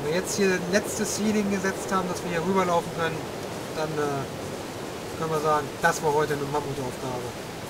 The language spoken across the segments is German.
wir jetzt hier ein letztes Seeding gesetzt haben, dass wir hier rüberlaufen können, dann können wir sagen, das war heute eine Mammutaufgabe.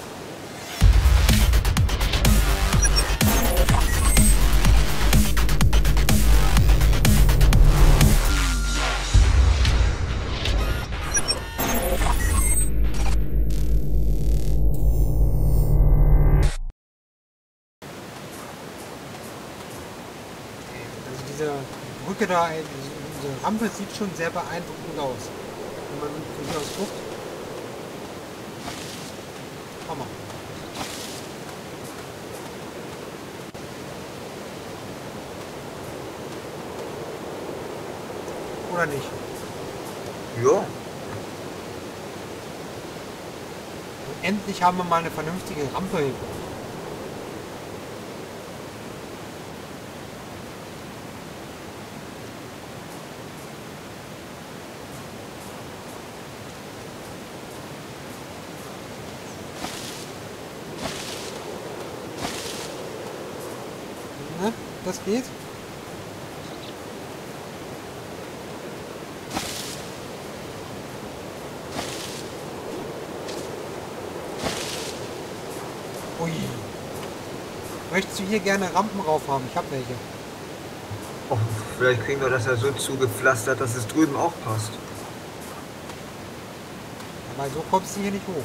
Diese Brücke da, diese Rampe sieht schon sehr beeindruckend aus. Wenn man von hier aus guckt. Hammer. Oder nicht? Ja. Und endlich haben wir mal eine vernünftige Rampe hin. Ne? Das geht. Ui. Möchtest du hier gerne Rampen rauf haben? Ich habe welche. Oh, vielleicht kriegen wir das ja so zugepflastert, dass es drüben auch passt. Aber so kommst du hier nicht hoch.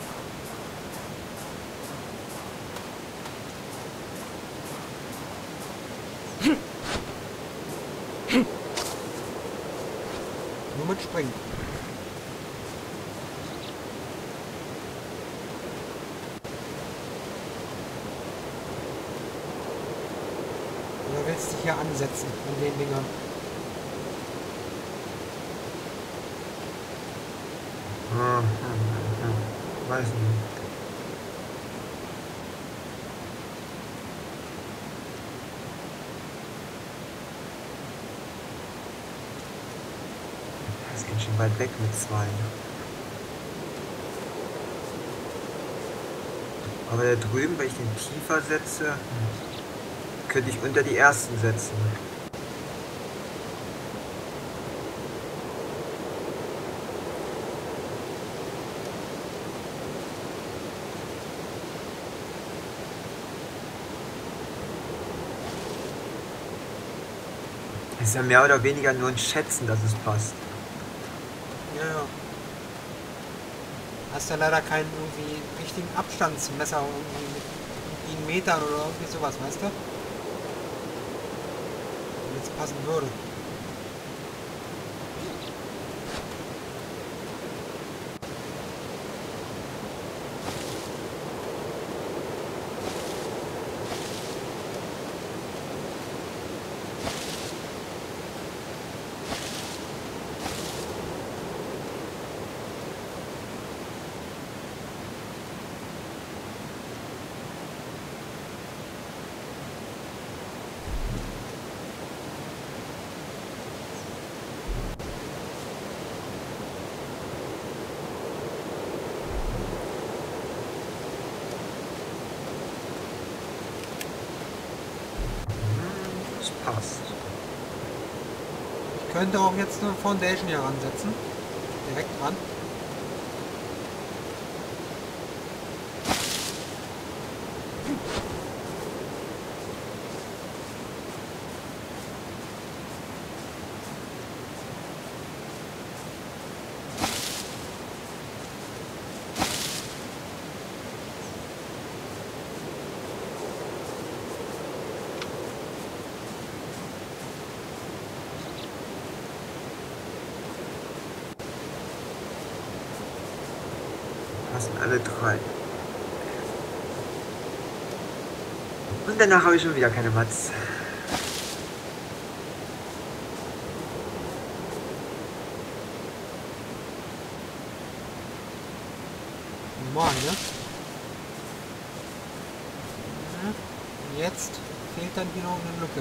Nur mit Springen. Oder willst du dich hier ansetzen an den Dingern? Weiß nicht. Das ist ganz schön weit weg mit 2. Aber da drüben, wenn ich den tiefer setze, könnte ich unter die ersten setzen. Es ist ja mehr oder weniger nur ein Schätzen, dass es passt. Ja, ja. Hast ja leider keinen irgendwie richtigen Abstandsmesser irgendwie mit Metern oder irgendwie sowas, weißt du? Wenn es passen würde. Das passt. Ich könnte auch jetzt eine Foundation hier ransetzen. Direkt dran. Passen alle 3. Und danach habe ich schon wieder keine Mats. Normal, ne? Und jetzt fehlt dann hier noch eine Lücke.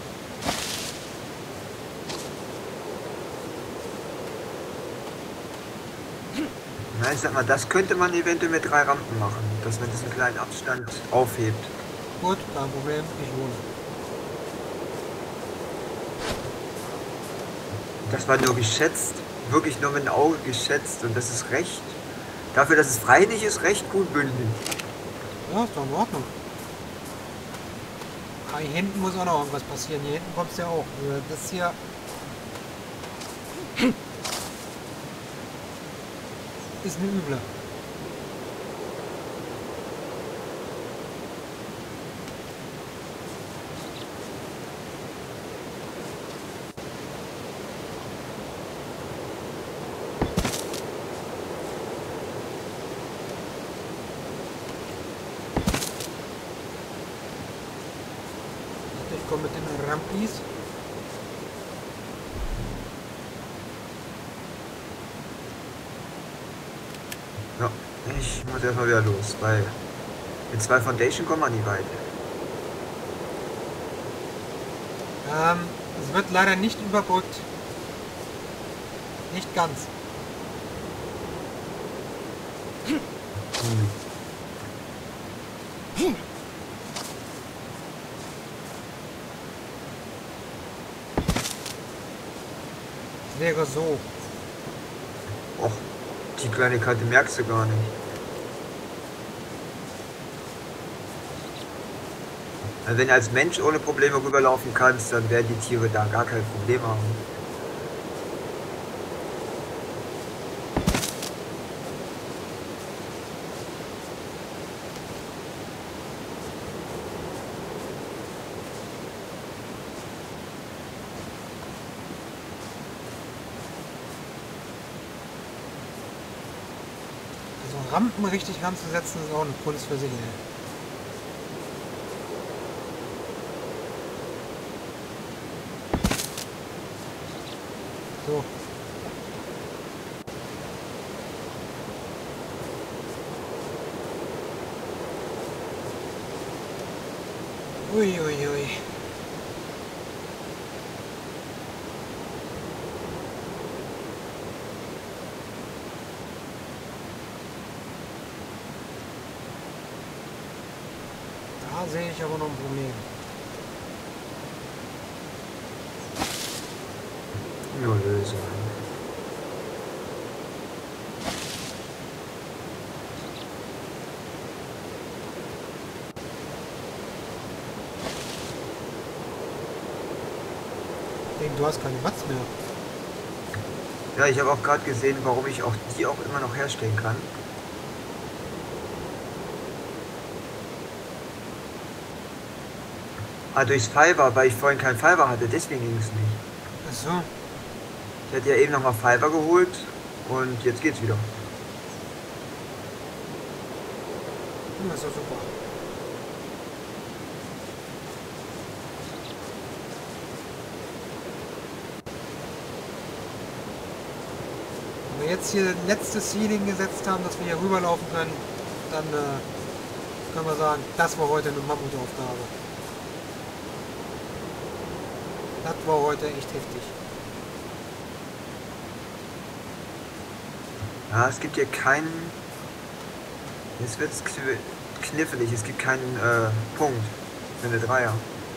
Na, ich sag mal, das könnte man eventuell mit 3 Rampen machen, dass man diesen kleinen Abstand aufhebt. Gut, kein Problem, ich hole. Das war nur geschätzt, wirklich nur mit dem Auge geschätzt und das ist recht. Dafür, dass es freilich ist, recht gut bündig. Ja, ist doch in Ordnung. Ah, hier hinten muss auch noch irgendwas passieren. Hier hinten kommst du ja auch. Das hier... ist eine üble. Ich komme mit den Rampis. Ja, ich muss erstmal wieder los, weil mit 2 Foundation kommt man nie weit. Es wird leider nicht überbrückt. Nicht ganz. Es wäre so. Och, die kleine Kante merkst du gar nicht. Also wenn du als Mensch ohne Probleme rüberlaufen kannst, dann werden die Tiere da gar kein Problem haben. Also Rampen richtig ranzusetzen, ist auch eine Kunst für sich. Ey. So. Ui, ui, ui. Da sehe ich aber noch ein Problem. Nur Lösung. Ich denke, du hast keine Mats mehr. Ja, ich habe auch gerade gesehen, warum ich auch die auch immer noch herstellen kann. Ah, durchs Fiber, weil ich vorhin keinen Fiber hatte, deswegen ging es nicht. Ach so. Ich hatte ja eben nochmal Fiber geholt und jetzt geht's wieder. Das ist doch super. Wenn wir jetzt hier das letzte Seeding gesetzt haben, dass wir hier rüberlaufen können, dann können wir sagen, das war heute eine Mammutaufgabe. Das war heute echt heftig. Ja, es gibt hier keinen... Jetzt wird's knifflig, es gibt keinen Punkt für eine Dreier.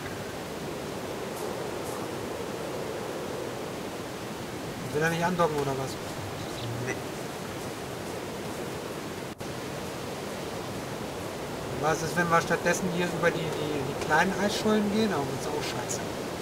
Will er nicht andocken oder was? Nee. Was ist, wenn wir stattdessen hier über die kleinen Eisschollen gehen? Aber das ist auch scheiße.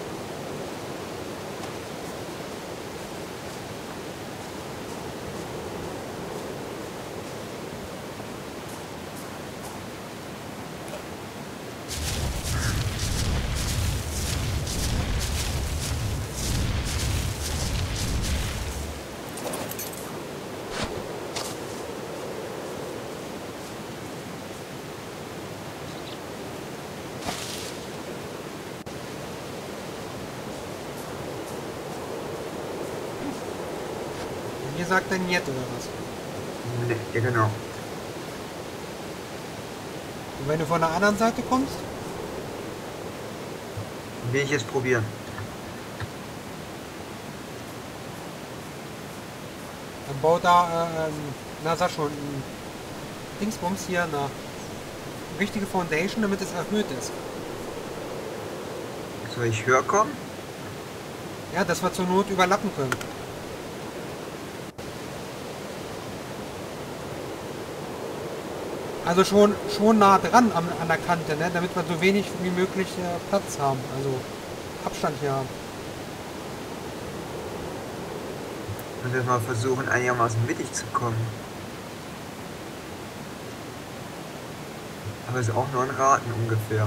Ihr sagt dann jetzt oder was? Nee, ja genau. Und wenn du von der anderen Seite kommst? Will ich jetzt probieren. Dann baut da, na sag schon, ein Dingsbums hier eine richtige Foundation, damit es erhöht ist. Soll ich höher kommen? Ja, dass wir zur Not überlappen können. Also schon nah dran an der Kante, ne? Damit wir so wenig wie möglich Platz haben. Also Abstand hier haben. Und wir mal versuchen, einigermaßen mittig zu kommen. Aber es ist auch nur ein Raten ungefähr.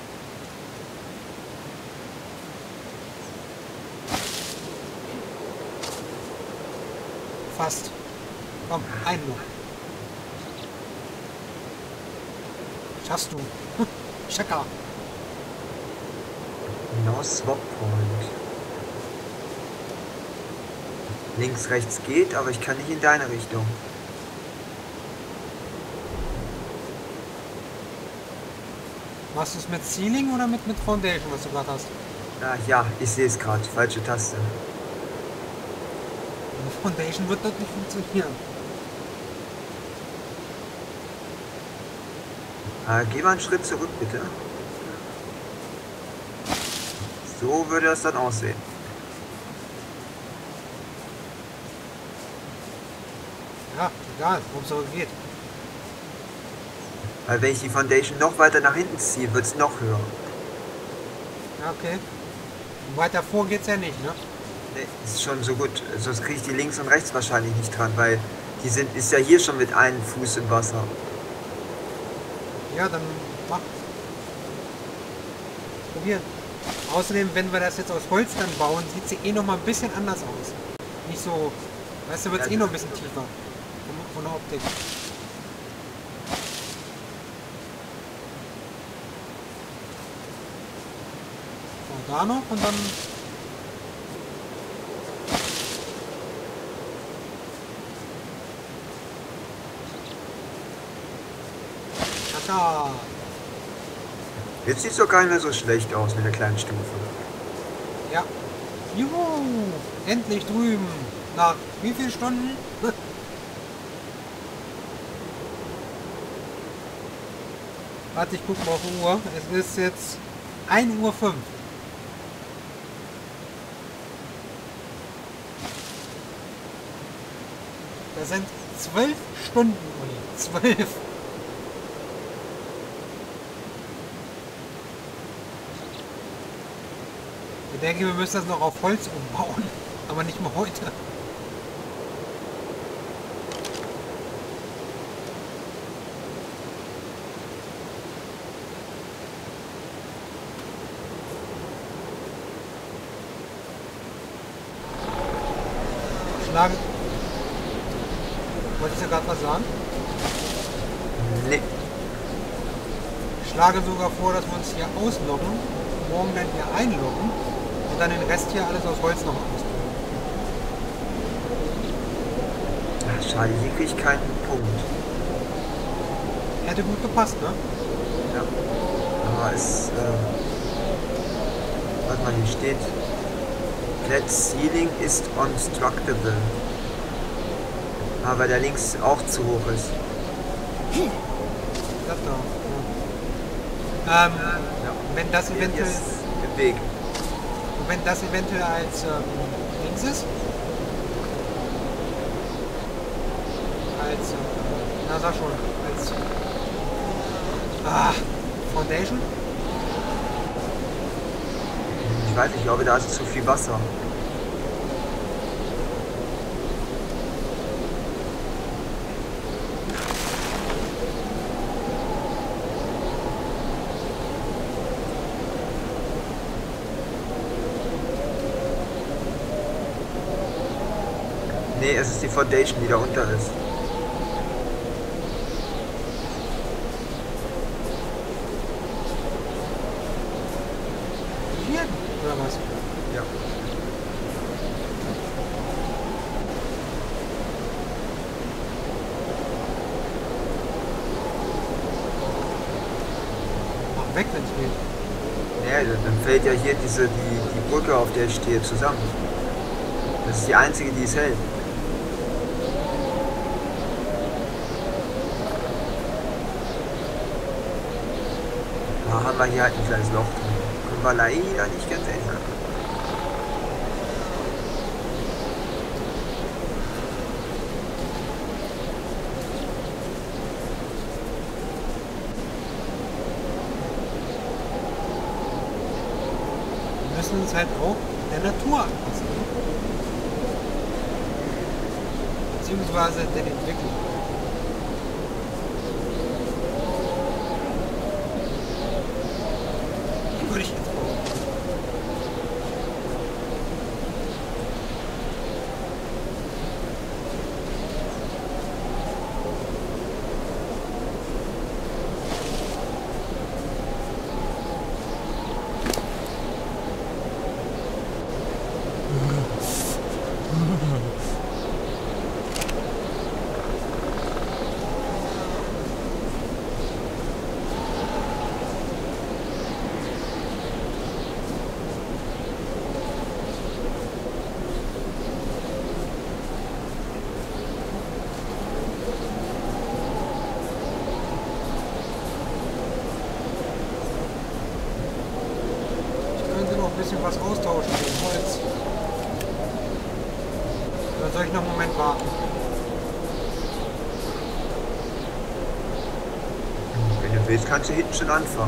Fast. Komm, einen noch. Schaffst du. Checker. No Swap Point. Links, rechts geht, aber ich kann nicht in deine Richtung. Machst du es mit Ceiling oder mit Foundation, was du gerade hast? Ah, ja, ich sehe es gerade. Falsche Taste. Mit Foundation wird das nicht funktionieren. Geh mal einen Schritt zurück, bitte. So würde das dann aussehen. Ja, egal, worum es so geht. Weil wenn ich die Foundation noch weiter nach hinten ziehe, wird es noch höher. Ja, okay. Und weiter vor geht's ja nicht, ne? Nee, ist schon so gut. Sonst kriege ich die links und rechts wahrscheinlich nicht dran, weil ist ja hier schon mit einem Fuß im Wasser. Ja, dann mach. Probieren. Außerdem, wenn wir das jetzt aus Holz dann bauen, sieht sie eh noch mal ein bisschen anders aus. Nicht so, weißt du, wird es eh noch ein bisschen tiefer. Von der Optik. So, da noch und dann... Tata! Jetzt sieht es doch gar nicht mehr so schlecht aus mit der kleinen Stufe. Ja. Juhu! Endlich drüben! Nach wie vielen Stunden? Warte, ich guck mal auf die Uhr. Es ist jetzt 1:05 Uhr. Das sind 12 Stunden, Uli. 12. Ich denke, wir müssen das noch auf Holz umbauen. Aber nicht mehr heute. Schlagen. Wolltest du gerade was sagen? Nee. Ich schlage sogar vor, dass wir uns hier ausloggen, morgen dann hier einloggen und dann den Rest hier alles aus Holz noch ausbauen. Ach, schade, hier kriege ich keinen Punkt. Hätte gut gepasst, ne? Ja. Aber es, warte mal, hier steht, Flat Ceiling ist unstructable. Aber der links auch zu hoch ist. Das da. Ja. Ja. Wenn das Hier eventuell, ist im Weg. wenn das eventuell als Dings ist, als, na sag schon, als Foundation? Ich weiß nicht, ich glaube, da ist zu viel Wasser. Nee, es ist die Foundation, die da unter ist. Hier? Oder was? Ja. Mach weg, wenn es geht. Nee, dann fällt ja hier die Brücke, auf der ich stehe, zusammen. Das ist die einzige, die es hält. Da haben wir hier halt ein kleines Loch drin. Können wir leider nicht ganz ändern. müssen uns halt auch der Natur anpassen. Beziehungsweise der Entwicklung. Die würde ich jetzt bauen. Ein bisschen was austauschen mit Holz. Oder soll ich noch einen Moment warten? Wenn du willst, kannst du hinten schon anfangen.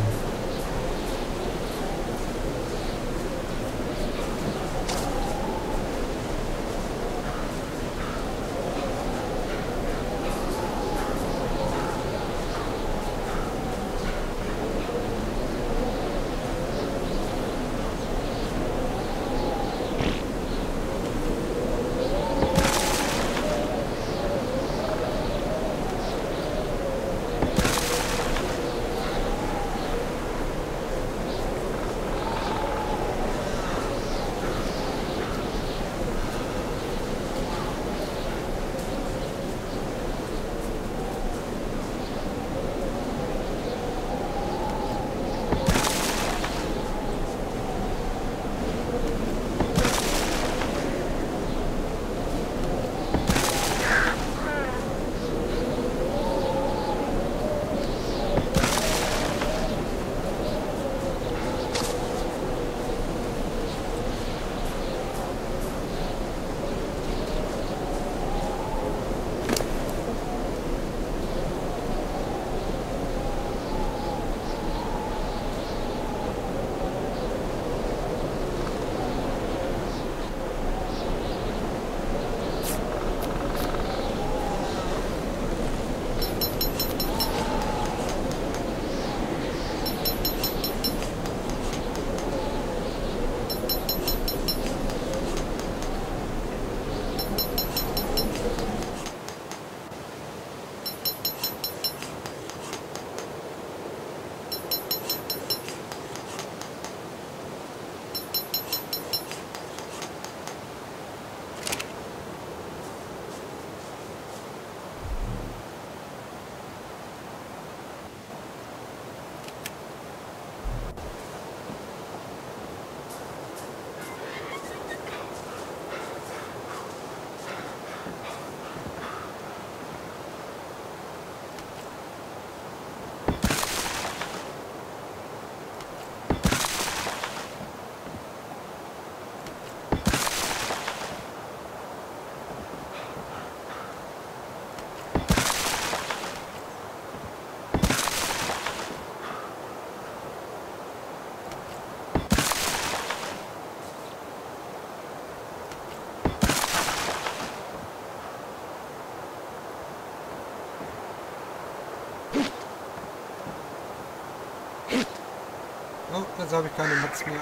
Oh, jetzt habe ich keine Mats mehr.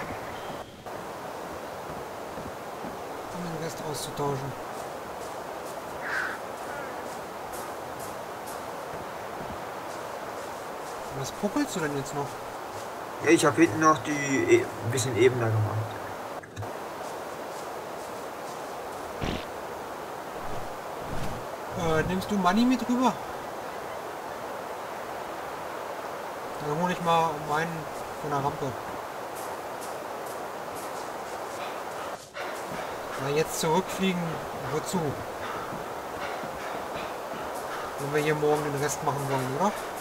Um den Rest auszutauschen. Was puckelst du denn jetzt noch? Ja, ich habe hinten noch die ein bisschen ebener gemacht. Nimmst du Money mit rüber? Dann hole ich mal meinen von der Rampe. Na, jetzt zurückfliegen, wozu? Wenn wir hier morgen den Rest machen wollen, oder?